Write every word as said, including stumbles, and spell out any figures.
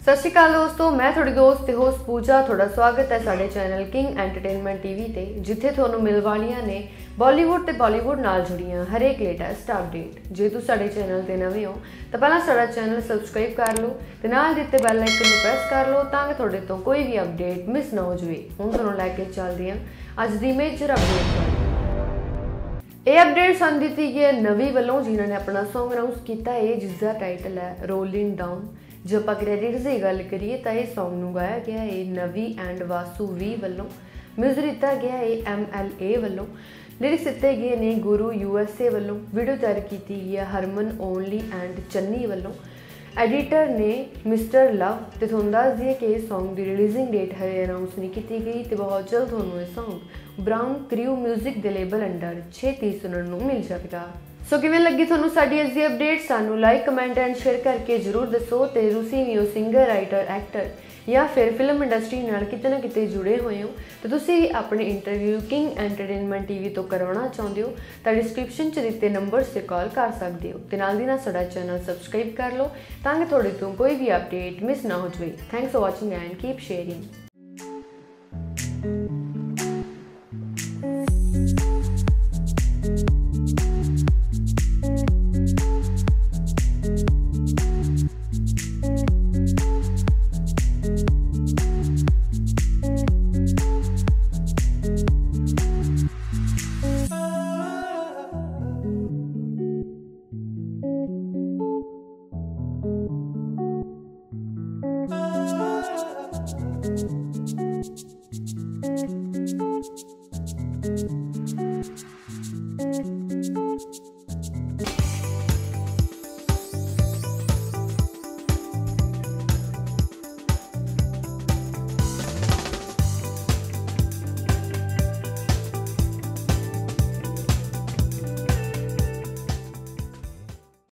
सत श्री अकाल दोस्तों, मैं थोड़ी दोस्त ते होस्ट पूजा। थोड़ा स्वागत है साडे चैनल किंग एंटरटेनमेंट टीवी ते, जिथे तुहानूं मिल वालियां ने बॉलीवुड ते बॉलीवुड नाल जुड़ियां हरेक लेटेस्ट अपडेट। जे तुसीं साडे चैनल ते नवें हो तो पहला साडा चैनल सबसक्राइब कर लो ते नाल दित्ते बैल आइकन नूं प्रेस कर लो ताकि तुहाडे तो कोई भी अपडेट मिस ना हो जाए। हुण तुहानूं लैके चलदे हां अज दी मेजर अपडेट। ये अपडेट सन दित्ती गई है नवी वालों, जिन्होंने अपना सॉन्ग अनाउंस किया है जिसका टाइटल है रोलिंग डाउन। जो आप क्रेडिट्स की गल करिए तो यह सॉन्ग नूं गाया गया है नवी एंड वासु वी वालों। म्यूजिक दिता गया है एम एल ए वालों। लिरिक्स दिते गए ने गुरु यू एस ए वालों। वीडियो तैयार की गई है हरमन ओनली एंड चन्नी वालों। एडिटर ने मिस्टर लव। तो तुहानूं दस दिए कि इस सॉन्ग की रिलीजिंग डेट है अनाउंस नहीं की गई, तो बहुत जल्द तुहानूं यह सॉन्ग ब्राउन क्रू म्यूजिक के लेबल अंडर छेती सुनने को मिल जाएगा। सो किवें लगी तुहानूं साडी अज दी अपडेट? सानूं लाइक कमेंट एंड शेयर करके जरूर दसो। तो तुसीं भी हो सिंगर, राइटर, एक्टर या फिर फिल्म इंडस्ट्री नाल किते ना किते जुड़े हुए हो तो तुसीं भी अपने इंटरव्यू किंग एंटरटेनमेंट टीवी तो करवाना चाहते हो तो डिस्क्रिप्शन च दिते नंबर से कॉल कर सकते हो। तो नाल दी नाल साडा चैनल सबसक्राइब कर लो ताकि तुहाडे तो कोई भी अपडेट मिस ना हो जाए। Thanks for watching and keep sharing. Thank you.